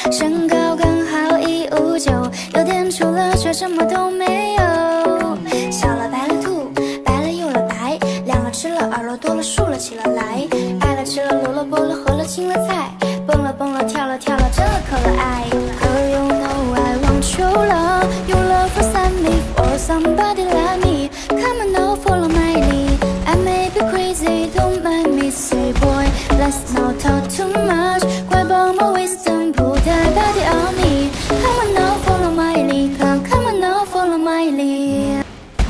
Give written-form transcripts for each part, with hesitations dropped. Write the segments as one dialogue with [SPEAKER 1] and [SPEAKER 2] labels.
[SPEAKER 1] 身高刚好159，有点粗了却什么都没有。小了白了兔，白了又了白，亮了吃了，耳朵多了竖了起了来，爱了吃了萝萝卜了合了青了菜，蹦了蹦了跳了跳了真了可了爱。Girl you know I want your love, your love for me for somebody like me. Come on now follow my lead. I may be crazy, don't mind me. Say boy, let's not talk too much. 快帮我 wisdom put that body on me. Come on now follow my lead. Come on now follow my lead.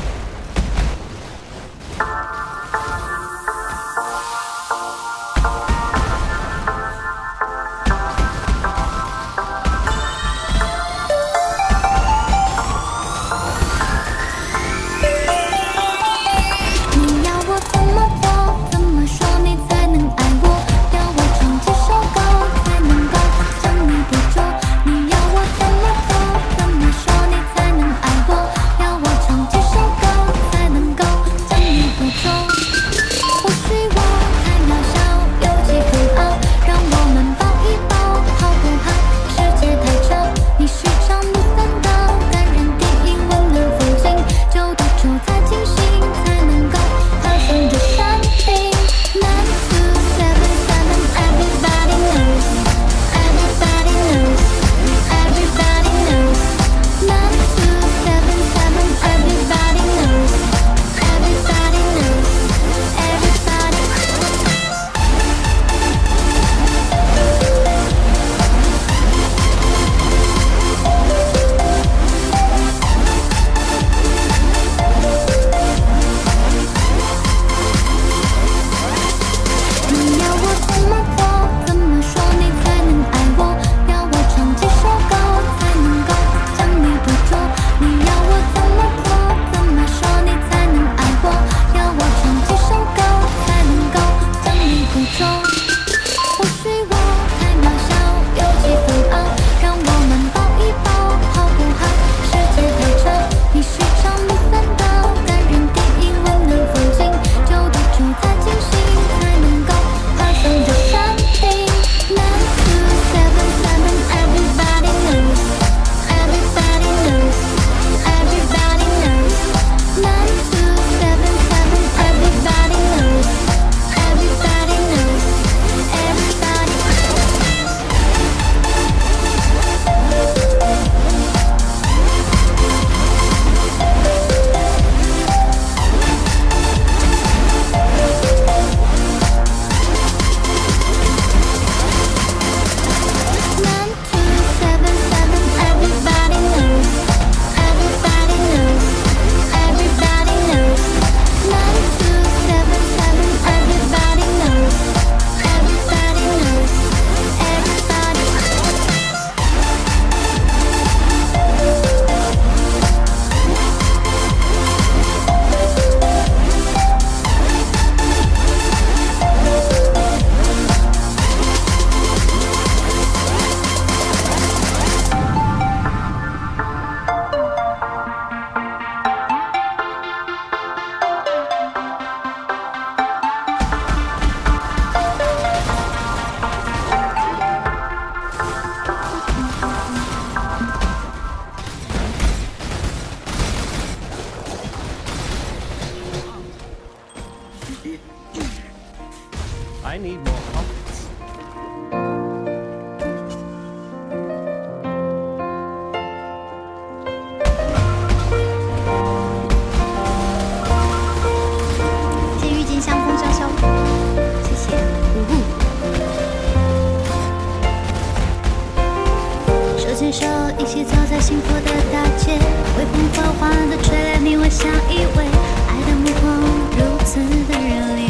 [SPEAKER 1] 幸福的大街，微风缓缓地吹来，你我相依偎，爱的目光如此的热烈。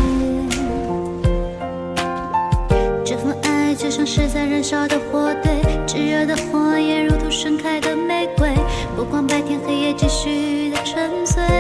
[SPEAKER 1] 这份爱就像是在燃烧的火堆，炙热的火焰如同盛开的玫瑰，不管白天黑夜继续的沉醉。